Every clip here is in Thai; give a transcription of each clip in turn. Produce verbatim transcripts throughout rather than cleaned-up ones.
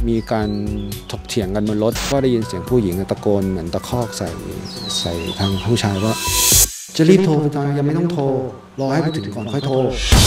มีการถกเถียงกันบนรถก็ได้ยินเสียงผู้หญิงตะโกนเหมือนตะคอกใส่ใส่ทางผู้ชายว่าจะรีบโทรไปตอนยังไม่ต้องโทรรอให้ไปถึงก่อนค่อยโทร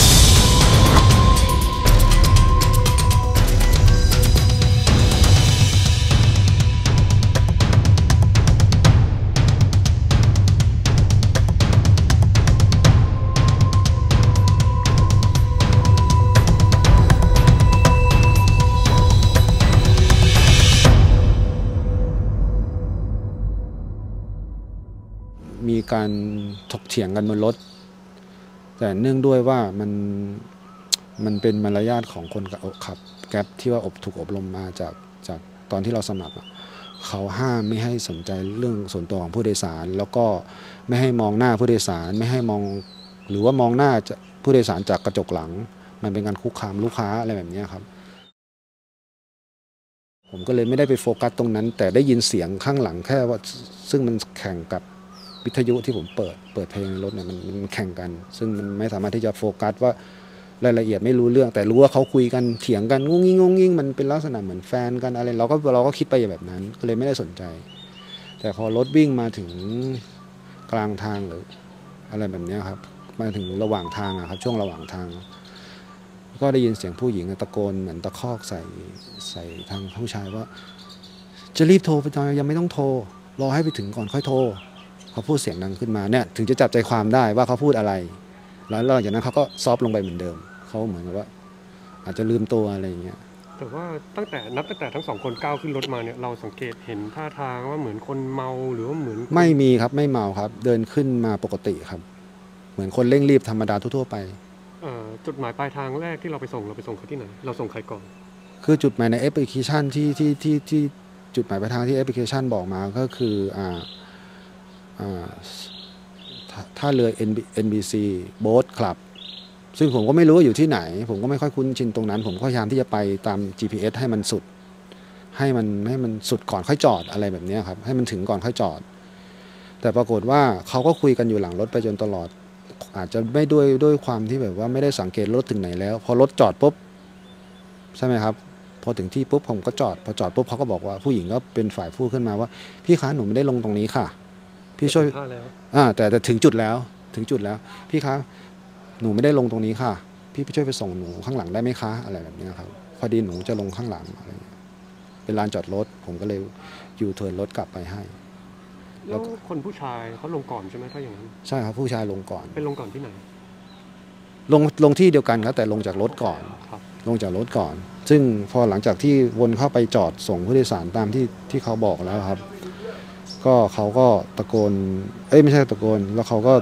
มีการถกเถียงกันบนรถแต่เนื่องด้วยว่ามันมันเป็นมารยาทของคนขับแก๊ปที่ว่าอบถูกอบรมมาจากจากตอนที่เราสมัครเขาห้ามไม่ให้สนใจเรื่องส่วนตัวของผู้โดยสารแล้วก็ไม่ให้มองหน้าผู้โดยสารไม่ให้มองหรือว่ามองหน้าผู้โดยสารจากกระจกหลังมันเป็นการคุกคามลูกค้าอะไรแบบนี้ครับผมก็เลยไม่ได้ไปโฟกัสตรงนั้นแต่ได้ยินเสียงข้างหลังแค่ว่าซึ่งมันแข่งกับวิทยุที่ผมเปิดเปิดเพลงในรถเนี่ยมันมันแข่งกันซึ่งมันไม่สามารถที่จะโฟกัสว่ารายละเอียดไม่รู้เรื่องแต่รู้ว่าเขาคุยกันเถียงกันงุ้งงิ้งงุ้งงิ้งมันเป็นลักษณะเหมือนแฟนกันอะไรเราก็เราก็คิดไปแบบนั้นก็เลยไม่ได้สนใจแต่พอรถวิ่งมาถึงกลางทางหรืออะไรแบบนี้ครับมาถึงระหว่างทางอะครับช่วงระหว่างทางก็ได้ยินเสียงผู้หญิงตะโกนเหมือนตะคอกใส่ใส่ทางผู้ชายว่าจะรีบโทรไปตอนยังไม่ต้องโทรรอให้ไปถึงก่อนค่อยโทรเขาพูดเสียงดังขึ้นมาเนี่ยถึงจะจับใจความได้ว่าเขาพูดอะไรแล้วหลังจากนั้นเขาก็ซอฟต์ลงไปเหมือนเดิมเขาเหมือนกับว่าอาจจะลืมตัวอะไรอย่างเงี้ยแต่ว่าตั้งแต่นับตั้งแต่ทั้งสองคนก้าวขึ้นรถมาเนี่ยเราสังเกตเห็นท่าทางว่าเหมือนคนเมาหรือว่าเหมือนไม่มีครับไม่เมาครับเดินขึ้นมาปกติครับเหมือนคนเร่งรีบธรรมดาทั่วๆไปจุดหมายปลายทางแรกที่เราไปส่งเราไปส่งเขาที่ไหนเราส่งใครก่อนคือจุดหมายในแอปพลิเคชันที่ที่ที่ที่จุดหมายปลายทางที่แอปพลิเคชันบอกมาก็คืออ่าท่าเรือ เอ็น บี ซี Boat Club ซึ่งผมก็ไม่รู้ว่าอยู่ที่ไหนผมก็ไม่ค่อยคุ้นชินตรงนั้นผมก็พยายามที่จะไปตาม จี พี เอส ให้มันสุดให้มันให้มันสุดก่อนค่อยจอดอะไรแบบนี้ครับให้มันถึงก่อนค่อยจอดแต่ปรากฏว่าเขาก็คุยกันอยู่หลังรถไปจนตลอดอาจจะไม่ด้วยด้วยความที่แบบว่าไม่ได้สังเกตรถถึงไหนแล้วพอรถจอดปุ๊บใช่ไหมครับพอถึงที่ปุ๊บผมก็จอดพอจอดปุ๊บเขาก็บอกว่าผู้หญิงก็เป็นฝ่ายพูดขึ้นมาว่าพี่คะหนูไม่ได้ลงตรงนี้ค่ะพี่ช่วยอ่าแต่แต่ถึงจุดแล้วถึงจุดแล้วพี่คะหนูไม่ได้ลงตรงนี้ค่ะพี่ช่วยไปส่งหนูข้างหลังได้ไหมคะอะไรแบบนี้ครับพอดีหนูจะลงข้างหลังอะไรเป็นลานจอดรถผมก็เลยยูเทิร์นรถกลับไปให้แล้วคนผู้ชายเขาลงก่อนใช่ไหมถ้าอย่างนั้นใช่ครับผู้ชายลงก่อนเป็นลงก่อนที่ไหนลงลงที่เดียวกันครับแต่ลงจากรถก่อนลงจากรถก่อนซึ่งพอหลังจากที่วนเข้าไปจอดส่งผู้โดยสารตามที่ที่เขาบอกแล้วครับก็เขาก็ตะโกนเอ้ยไม่ใช่ตะโกนแล้วเขาก็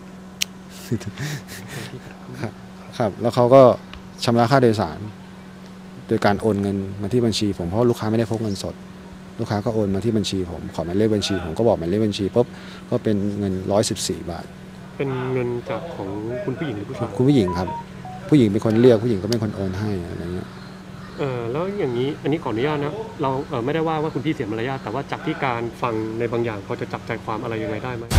ครับแล้วเขาก็ชำระค่าโดยสารโดยการโอนเงินมาที่บัญชีผมเพราะลูกค้าไม่ได้พกเงินสดลูกค้าก็โอนมาที่บัญชีผมขอหมายเลขบัญชีผมก็บอกหมายเลขบัญชีปุ๊บก็เป็นเงินร้อยสิบสี่บาทเป็นเงินจากของคุณผู้หญิงหรือผู้ชายคุณผู้หญิงครับผู้หญิงเป็นคนเรียกผู้หญิงก็เป็นคนโอนให้อะไรเงี้ยเออแล้วอย่างนี้อันนี้ขออนุญาตนะเราเออไม่ได้ว่าว่าคุณพี่เสียมารยาทแต่ว่าจากที่การฟังในบางอย่างพอจะจับใจความอะไรยังไงได้ไหม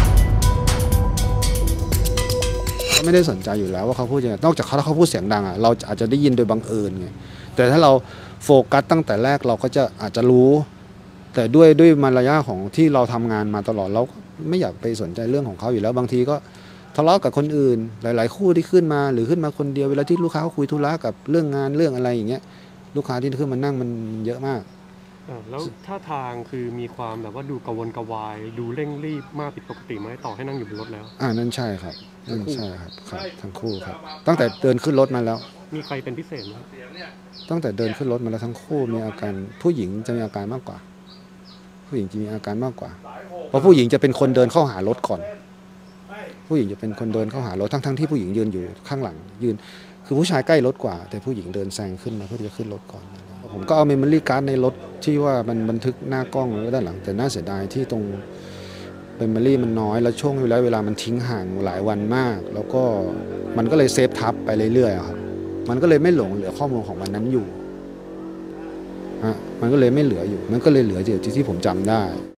ก็ไม่ได้สนใจอยู่แล้วว่าเขาพูดยังไงนอกจากเขาถ้าเขาพูดเสียงดังอ่ะเราอาจจะได้ยินโดยบังเอิญไงแต่ถ้าเราโฟกัสตั้งแต่แรกเราก็จะอาจจะรู้แต่ด้วยด้วยมารยาทของที่เราทำงานมาตลอดเราไม่อยากไปสนใจเรื่องของเขาอยู่แล้วบางทีก็ทะเลาะกับคนอื่นหลายๆคู่ที่ขึ้นมาหรือขึ้นมาคนเดียวเวลาที่ลูกค้าเขาคุยธุระกับเรื่องงานเรื่องอะไรอย่างเงี้ยลูกค้าที่ขึ้นมานั่งมันเยอะมากแล้วท่าทางคือมีความแบบว่าดูกังวลกระวายดูเร่งรีบมากผิดปกติไหมต่อให้นั่งอยู่บนรถแล้วอ่านั่นใช่ครับนั่นใช่ครับครับทั้งคู่ครับตั้งแต่เดินขึ้นรถมาแล้วมีใครเป็นพิเศษไหมตั้งแต่เดินขึ้นรถมาแล้วทั้งคู่มีอาการผู้หญิงจะมีอาการมากกว่าผู้หญิงจะมีอาการมากกว่าเพราะผู้หญิงจะเป็นคนเดินเข้าหารถก่อนผู้หญิงจะเป็นคนเดินเข้าหารถทั้งๆที่ผู้หญิงยืนอยู่ข้างหลังยืนคือผู้ชายใกล้รถกว่าแต่ผู้หญิงเดินแซงขึ้นมาเพื่อจะขึ้นรถก่อนผมก็เอาเมมโมรี่การ์ดในรถที่ว่ามันบันทึกหน้ากล้องไว้ด้านหลังแต่น่าเสียดายที่ตรงเมมโมรี่มันน้อยแล้วช่วงเวลาเวลามันทิ้งห่างหลายวันมากแล้วก็มันก็เลยเซฟทับไปเรื่อยๆครับมันก็เลยไม่หลงเหลือข้อมูลของวันนั้นอยู่ฮะมันก็เลยไม่เหลืออยู่มันก็เลยเหลือที่ที่ผมจำได้